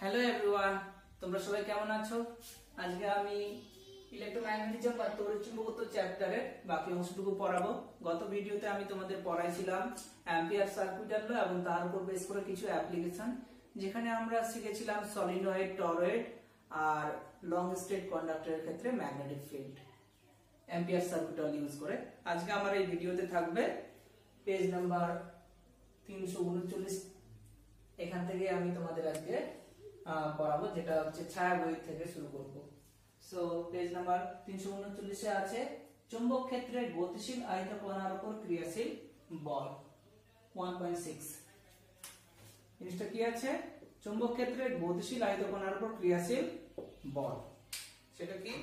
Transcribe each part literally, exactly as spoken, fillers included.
Hello everyone, তোমরা সবাই কেমন আছো? আজকে আমি ইলেকট্রোম্যাগনেটিজম বা তড়িৎচুম্বকত্ব চ্যাপ্টারের বাকি অংশটুকু পড়াবো। গত ভিডিওতে আমি তোমাদের পড়াইছিলাম অ্যাম্পিয়ার সার্কিট ল এবং তার উপর বেস করে কিছু অ্যাপ্লিকেশন, যেখানে আমরা শিখেছিলাম সলিনয়েড, টরয়েড আর লং স্ট্রেট কন্ডাক্টরের ক্ষেত্রে magnetic field ampere circuit law use করে। আজকে আমার এই ভিডিওতে থাকবে পেজ নাম্বার তিনশো উনচল্লিশ। এখান থেকে আমি তোমাদের আজকে পড়াবো, যেটা হচ্ছে ছায়া বই থেকে শুরু করব। সো পেজ নাম্বার তিনশো উনচল্লিশ এ আছে চুম্বক ক্ষেত্রে গতিশীল আয়তকণার উপর ক্রিয়াশীল বল। এক পয়েন্ট সিক্স জিনিসটা কি আছে? চুম্বক ক্ষেত্রে গতিশীল আয়তকণার উপর ক্রিয়াশীল বল, সেটা কি?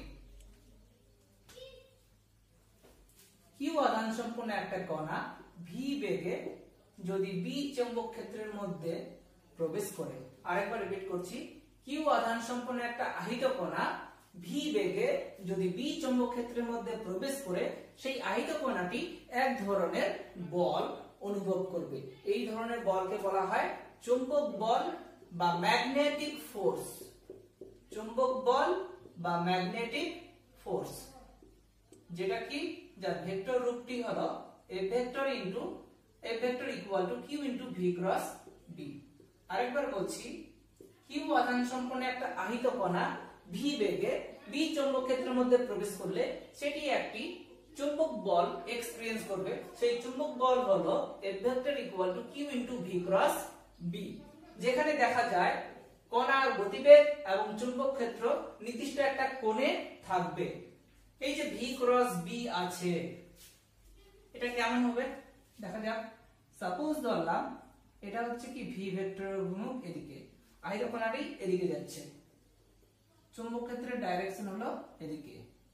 কিউ আধান সম্পন্ন একটা কণা ভি বেগে যদি বি চুম্বক ক্ষেত্রের মধ্যে প্রবেশ করে, আরেকবার রিপিট করছি, কিউ আধান সম্পন্ন একটা আহিত কণা ভি বেগে যদি বি চুম্বক ক্ষেত্রের মধ্যে প্রবেশ করে, সেই আহিত কণাটি এক ধরনের বল অনুভব করবে। এই ধরনের বলকে বলা হয় চুম্বক বল বা ম্যাগনেটিক ফোর্স। চুম্বক বল বা ম্যাগনেটিক ফোর্স, যেটা কি, যার ভেক্টর রূপটি হলো F vector into F vector equal to q into v cross B. আরেকবার বলছি, কিউ আধান সম্পন্ন একটা আহিত কণা ভি বেগে বি চুম্বক ক্ষেত্রের মধ্যে প্রবেশ করলে সেটি একটি চুম্বক বল এক্সপেরিয়েন্স করবে। সেই চুম্বক বল হলো F vector equal to q into v cross B, যেখানে দেখা যায় কণার গতিবেগ এবং চুম্বক ক্ষেত্র নির্দিষ্ট একটা কোণে থাকবে। এই যে ভি ক্রস বি আছে, এটা কেমন হবে দেখা যাক। সাপোজ ধরলাম এটা হচ্ছে কি ভি ভেক্টরের অভিমুখ এদিকে, আহিত কণাটি এদিকে যাচ্ছে, চুম্বক ক্ষেত্রের ডাইরেকশন হলো এদিকে,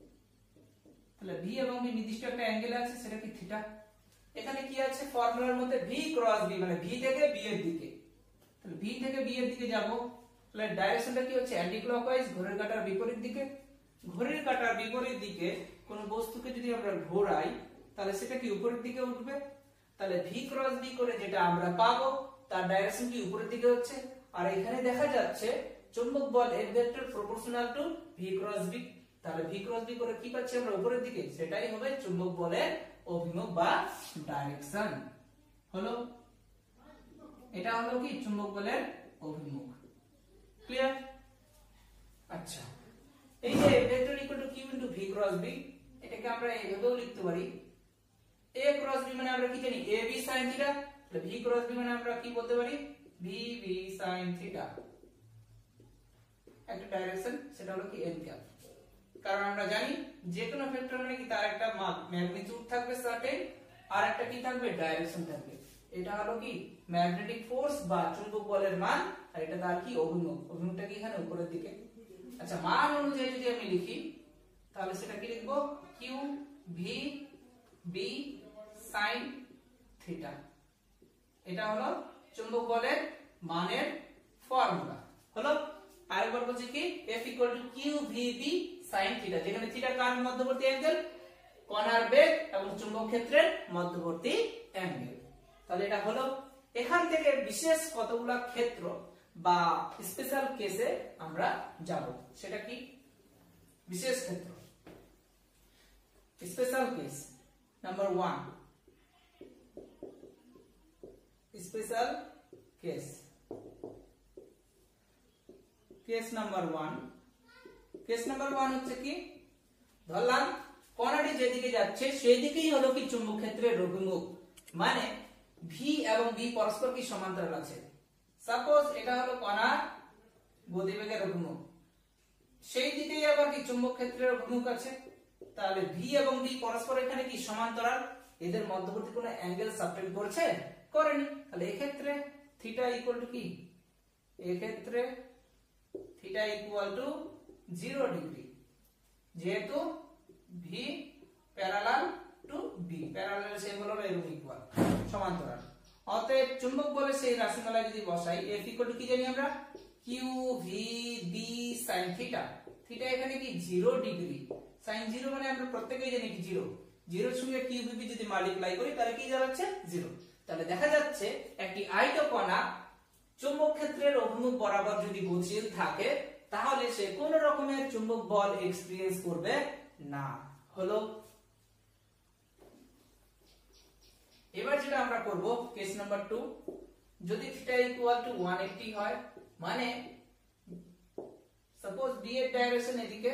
তাহলে ভি এবং বি নির্দিষ্ট একটা অ্যাঙ্গেল আছে, সেটা কি থিটা। এখানে কি আছে ফর্মুলার মধ্যে ভি ক্রস বি, মানে ভি থেকে বি এর দিকে, তাহলে ভি থেকে বি এর দিকে যাব, তাহলে ডাইরেকশনটা কি হচ্ছে অ্যান্টি ক্লকওয়াইজ, ঘড়ির কাঁটার বিপরীত দিকে। ঘড়ির কাঁটার বিপরীত দিকে কোন বস্তুকে যদি আমরা ঘোরাই, তাহলে সেটা কি উপরের দিকে উঠবে। তাহলে ভি ক্রস বি করে যেটা আমরা পাবো তার ডাইরেকশন কি উপরের দিকে হচ্ছে। আর এখানে দেখা যাচ্ছে চুম্বক বল F vector proportional to v cross B, তাহলে ভি ক্রস বি করে কি পাচ্ছি আমরা উপরের দিকে, সেটাই হবে চুম্বক বলের অভিমুখ বা ডাইরেকশন। হলো, এটা হলো কি চুম্বক বলের অভিমুখ। ক্লিয়ার? আচ্ছা, এই যে vector equal to q into v cross B, এটাকে আমরা এভাবেও লিখতে পারি, a ক্রস b মানে আমরা কি জানি a b sin থিটা, তাহলে v ক্রস b মানে আমরা কি বলতে পারি v b sin থিটা। একটা ডাইরেকশন, সেটা হলো কি n ক্যাপ। কারণ আমরা জানি যে কোনো ভেক্টর মানে কি তার একটা ম্যাগনিটিউড থাকবে সার্টেন, আর একটা কি থাকবে ডাইরেকশন থাকবে। এটা হলো কি ম্যাগনেটিক ফোর্স বা চুম্বক বলের মান, আর এটা তার কি অভিমুখ। অভিমুখটা কি এখানে উপরের দিকে। আচ্ছা, মান অনুযায়ী যদি আমি লিখি তাহলে সেটা কি লিখবো q v b sin theta. এটা হলো চুম্বক বলের মানের ফর্মুলা। হলো, আরেকবার বলছি কি f equal to q v b sin theta, যেখানে থিটা কার মধ্যবর্তী অ্যাঙ্গেল, কণার বেগ এবং চুম্বক ক্ষেত্রের মধ্যবর্তী অ্যাঙ্গেল। তাহলে এটা হলো। এখান থেকে বিশেষ কতগুলা ক্ষেত্র বা স্পেশাল কেসে আমরা যাব, সেটা কি বিশেষ ক্ষেত্র, special case number one. Special case, case number one. Case number one হচ্ছে কি, ধরলাম কণাটি যেদিকে যাচ্ছে সেই দিকেই হলো কি চুম্বক ক্ষেত্রের অভিমুখ, মানে ভি এবং বি পরস্পর কি সমান্তরাল আছে। সাপোজ এটা হলো কণার গতিবেগের অভিমুখ, সেই দিকেই আবার কি চুম্বক ক্ষেত্রের অভিমুখ আছে, তাহলে ভি এবং বি পরস্পর এখানে কি সমান্তরাল, এদের মধ্যবর্তী কোনো অ্যাঙ্গেল সাবটেন্ড করছে, করেনি। তাহলে এই ক্ষেত্রে থিটা ইকুয়াল টু কি, এই ক্ষেত্রে theta equal to zero degree, যেহেতু v parallel to B, parallel সেগুলো এবং ইকুয়াল সমান্তরাল। অতএব চুম্বক বলের সেই রাশিমালায় যদি বসাই, এফ ইকুয়াল টু কি জানি আমরা q v B sin theta. Theta এখানে কি জিরো ডিগ্রি, sin জিরো মানে আমরা প্রত্যেকেই জানি কি জিরো, জিরোর সঙ্গে কিউ ভি বি যদি মাল্টিপ্লাই করি তাহলে কি দাঁড়াচ্ছে জিরো। তাহলে দেখা যাচ্ছে একটি আয়তকণা চুম্বক ক্ষেত্রের অভিমুখ বরাবর যদি গতিশীল থাকে তাহলে সে কোন রকমের চুম্বক বল এক্সপেরিয়েন্স করবে না। হলো। এবার যেটা আমরা করব কেস নাম্বার টু, যদি theta equal to one eighty হয়, মানে সাপোজ বি এর ডাইরেকশন এদিকে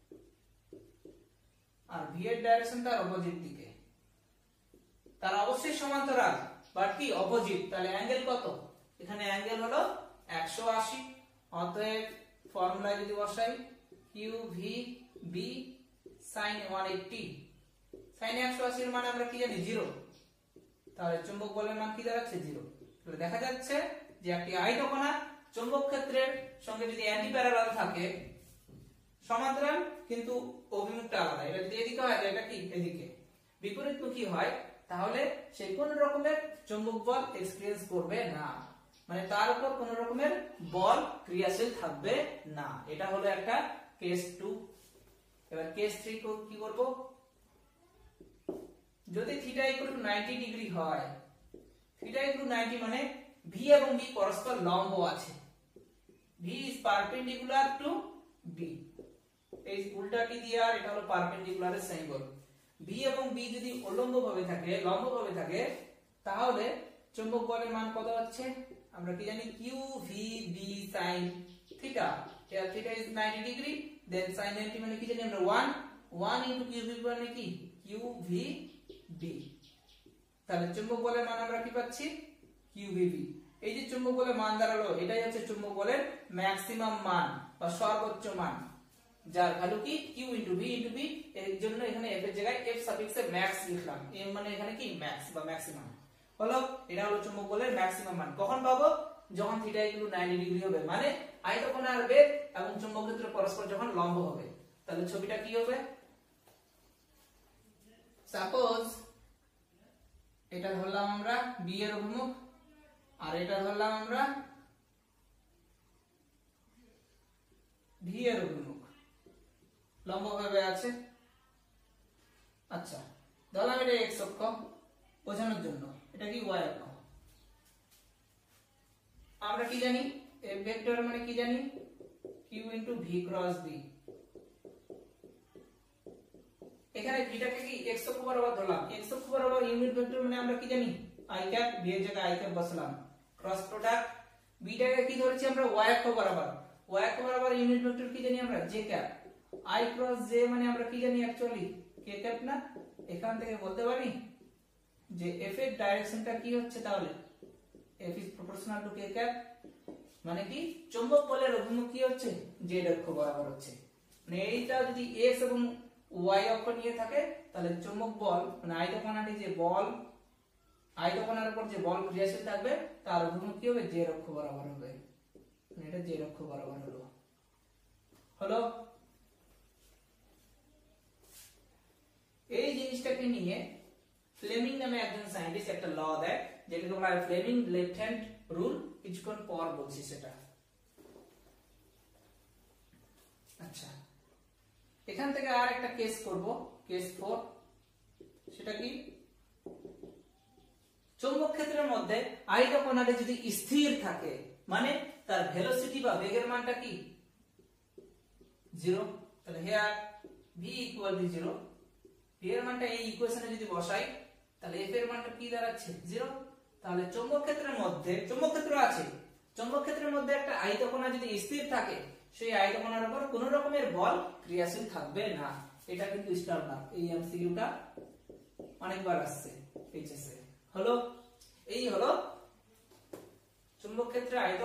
আর ভি এর ডাইরেকশন তার অপোজিট দিকে, তার অবশ্যই সমান্তরাল বাট কি অপোজিট, তাহলে অ্যাঙ্গেল কত? এখানে অ্যাঙ্গেল হলো একশো আশি। অতএব ফর্মুলা যদি বসাই q v B sin one eighty, sin একশো আশি এর মানে আমরা কি জানি জিরো, তাহলে চুম্বক বলের মান কি দাঁড়াচ্ছে জিরো। তাহলে দেখা যাচ্ছে যে একটি আয়তকণা চুম্বক ক্ষেত্রের সঙ্গে যদি অ্যান্টি প্যারালাল থাকে, সমান্তরাল কিন্তু অভিমুখটা আলাদা, এটা যদি এদিকে হয় এটা কি এদিকে বিপরীতমুখী হয়, তাহলে সে কোন রকমের চুম্বক বল এক্সপেরিয়েন্স করবে না, মানে তার উপর কোন রকমের বল ক্রিয়াশীল থাকবে না। এটা হলো একটা কেস টু। এবার কেস থ্রি কি করব, যদি theta equal to ninety degree হয়, থিটা ইকুয়াল টু নাইনটি মানে ভি এবং বি পরস্পর লম্ব আছে, v is perpendicular to B, এই উল্টাটি দিয়ে আর এটা হলো পারপেন্ডিকুলারের সিম্বল। ভি এবং বি যদি উল্লম্ব ভাবে থাকে, লম্ব ভাবে থাকে, তাহলে চুম্বক বলের মান কত হচ্ছে আমরা কি জানি q v B sin theta, here theta is ninety degree, then sin ninety মানে কি জানি আমরা one, one into q v মানে কি কিউ ভি বি, তাহলে চুম্বক বলের মান আমরা কি পাচ্ছি কিউ ভি বি। এই যে চুম্বক বলের মান দাঁড়ালো, এটাই হচ্ছে চুম্বক বলের ম্যাক্সিমাম মান বা সর্বোচ্চ মান, যার ভ্যালু কি q into v into B. এর জন্য এখানে এফ এর জায়গায় এফ সাফিক্সে ম্যাক্স লিখলাম, এম মানে এখানে কি ম্যাক্স বা ম্যাক্সিমাম হলো। এটা হলো চুম্বক বলের ম্যাক্সিমাম মান। কখন পাবো? যখন theta equal to ninety degree হবে, মানে আয়তকণার বেগ এবং চুম্বক ক্ষেত্র পরস্পর যখন লম্ব হবে। তাহলে ছবিটা কি হবে, সাপোজ এটা ধরলাম আমরা বি এর অভিমুখ, আর এটা ধরলাম আমরা ভি এর অভিমুখ, লম্ব ভাবে আছে। আচ্ছা, ধরলাম এটা এক্স অক্ষ বোঝানোর জন্য, এটা কি ওয়াই অক্ষ। আমরা কি জানি এফ ভেক্টর মানে কি জানি q into v cross B. এখানে ভিটাকে কি এক্স অক্ষ বরাবর ধরলাম, এক্স অক্ষ বরাবর ইউনিট ভেক্টর মানে আমরা কি জানি আই ক্যাপ, ভি এর জায়গায় আই ক্যাপ বসালাম, ক্রস প্রোডাক্ট বিটাকে কি ধরেছি আমরা ওয়াই অক্ষ বরাবর, ওয়াই অক্ষ বরাবর ইউনিট ভেক্টর কি জানি আমরা J cap, I cross J মানে আমরা কি জানি অ্যাকচুয়ালি কে ক্যাপ না। এখান থেকে বলতে পারি যে এফ এর ডাইরেকশনটা কি হচ্ছে, তাহলে F is proportional to K cap, মানে কি চৌম্বক বলের অভিমুখ কি হচ্ছে জেড অক্ষ বরাবর হচ্ছে। মানে এইটা যদি এক্স এবং ওয়াই অক্ষ নিয়ে থাকে, তাহলে চৌম্বক বল মানে আয়তকণাটি যে বল, আয়তকণার উপর যে বল ক্রিয়াশীল থাকবে তার অভিমুখ কি হবে জেড অক্ষ বরাবর হবে, মানে এটা জেড অক্ষ বরাবর হলো। হলো। এই জিনিসটাকে নিয়ে ফ্লেমিং নামে একজন সায়েন্টিস্ট একটা ল দেয়, যেটাকে বলা হয় ফ্লেমিং লেফট হ্যান্ড রুল, কিছুক্ষণ পর বলছি সেটা। আচ্ছা, এখান থেকে আর একটা কেস করব, কেস ফোর। সেটা কি, চৌম্বক ক্ষেত্রের মধ্যে আয়তকণাটি যদি স্থির থাকে, মানে তার ভেলোসিটি বা বেগের মানটা কি জিরো, তাহলে here v equal to zero. V এর মানটা এই ইকুয়েশনে যদি বসাই, তাহলে এফ এর মানটা কি দাঁড়াচ্ছে জিরো। তাহলে চৌম্বক ক্ষেত্রের মধ্যে, চৌম্বক ক্ষেত্র আছে, চৌম্বক ক্ষেত্রের মধ্যে একটা আয়তকণা যদি স্থির থাকে, সেই আয়তকণার উপর কোন রকমের বল ক্রিয়াশীল থাকবে না। এটা কিন্তু স্টার মার্ক, এই এমসিকিউটা অনেকবার আসছে এইচএসএ। হলো, এই হলো চৌম্বক ক্ষেত্রে আয়ত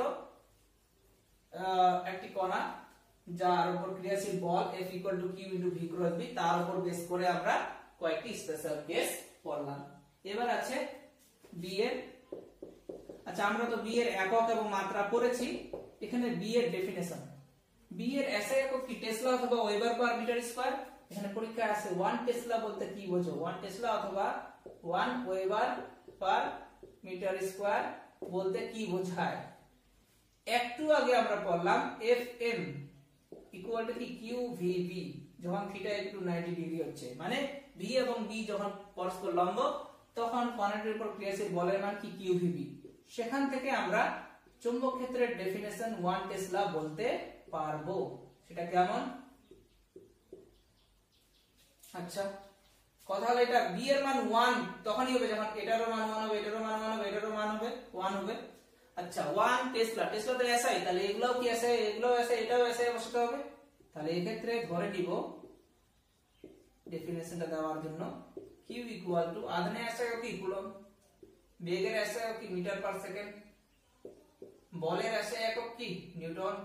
একটি কণা যার উপর ক্রিয়াশীল বল F equal to Q into V cross B, তার উপর বেস করে আমরা কয়েকটি স্পেশাল কেস পড়লাম। এবার আছে বি এর। আচ্ছা, আমরা তো বি এর একক এবং মাত্রা পড়েছি, এখানে বি এর ডেফিনেশন। বি এর এসআই একক কি টেসলা অথবা ওয়েবার পার মিটার স্কয়ার। এখানে পরীক্ষা আছে ওয়ান টেসলা বলতে কি বোঝো, ওয়ান টেসলা অথবা one weber per metre square বলতে কি বোঝায়। একটু আগে আমরা পড়লাম এফ এম ইকুয়াল টু কি কিউ ভি বি, যখন থিটা একটু নাইনটি ডিগ্রি হচ্ছে, মানে ভি এবং বি যখন পরস্পর লম্ব, তখন কণাটির উপর ক্রিয়াশীল বলের মান কি কিউ ভি বি। সেখান থেকে আমরা চুম্বক ক্ষেত্রের ডেফিনেশন ওয়ান টেসলা বলতে পারবো। সেটা কেমন? আচ্ছা, কথা হলো এটা বি এর মান ওয়ান তখনই হবে যখন এটারও মান ওয়ান হবে, এটারও মান ওয়ান হবে, এটারও মান হবে ওয়ান হবে। আচ্ছা, ওয়ান টেসলা, টেসলা তো এসআই, তাহলে এগুলোও কি এসআই, এগুলোও এসআই, এটাও এসআই বসাতে হবে। তাহলে এই ক্ষেত্রে ধরে নিব ডেফিনেশনটা দেওয়ার জন্য কিউ ইকুয়াল টু আধানে এসআই কি কুলম্ব, বেগের এসআই কি মিটার পার সেকেন্ড, বলের এসআই একক কি নিউটন।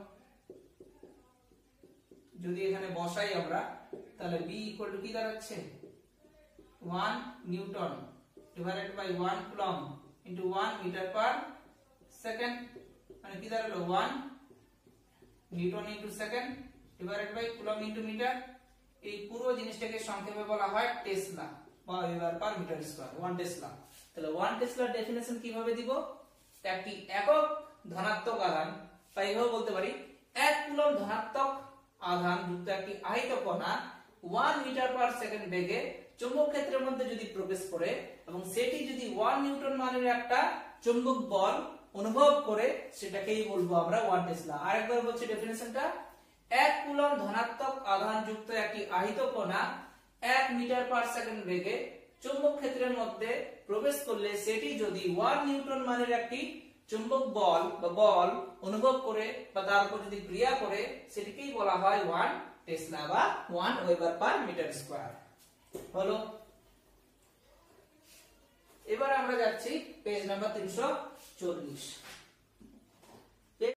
যদি এখানে বসাই আমরা তাহলে বি ইকুয়াল টু কি দাঁড়াচ্ছে one newton divided by one coulomb into one metre per second, মানে কি দাঁড়ালো one newton into second divided by coulomb into metre. এই পুরো জিনিসটাকে সংক্ষেপে বলা হয় টেসলা বা weber per metre square, one tesla. তাহলে ওয়ান টেসলার ডেফিনেশন কিভাবে দিব? একটি একক ধনাত্মক আধান, তাই এইভাবে বলতে পারি এক কুলম্ব ধনাত্মক আধান যুক্ত একটি আহিত কণা ওয়ান মিটার পার সেকেন্ড বেগে চৌম্বক ক্ষেত্রের মধ্যে যদি প্রবেশ করে এবং সেটি যদি ওয়ান নিউটন মানের একটা চুম্বক বল অনুভব করে, সেটাকেই বলবো আমরা ওয়ান টেসলা। আরেকবার বলছি ডেফিনেশনটা, এক কুলম্ব ধনাত্মক আধান যুক্ত একটি আহিত কণা এক মিটার পার সেকেন্ড বেগে চুম্বক ক্ষেত্রের মধ্যে প্রবেশ করলে সেটি যদি ওয়ান নিউটন মানের একটি চুম্বক বল বা বল অনুভব করে বা তার উপর যদি ক্রিয়া করে, সেটিকেই বলা হয় ওয়ান টেসলা বা one weber per metre square. হলো, এবার আমরা যাচ্ছি পেজ নাম্বার তিনশো চল্লিশ।